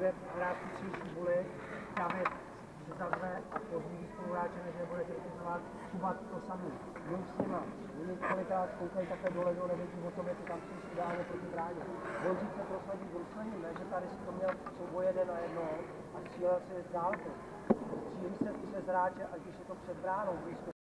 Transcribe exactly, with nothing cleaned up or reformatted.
bude hrát chytřejší buly, David se zavře a později spoluhráče, než nebude kritizovat, Kubat to samý. Mluv s nima, oni kolikrát koukají takhle dole, dole, nevědí o tom, jestli tam jsou ideálně proti bráně. Honzík se prosadí v bruslení, ne, že tady si to měl souboj jeden na jedno a střílel si z dálky. Střílí se přes hráče, ať už je to před bránou,